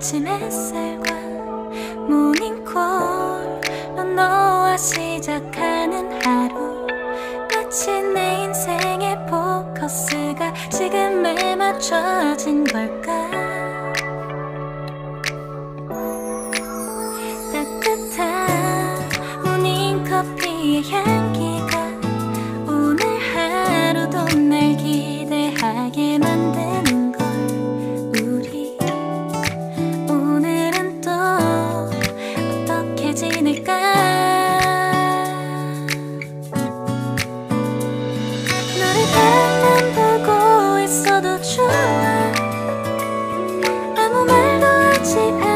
아침 햇살과 모닝콜로 너와 시작하는 하루, 마치 내 인생의 포커스가 지금에 맞춰진 걸까. 따뜻한 모닝커피의 향기가 오늘 하루도 날 기대하게 만드는 걸. 우리 오늘은 또 어떻게 지낼까. 너를 가만 보고 있어도 좋아. 아무 말도 하지 않아.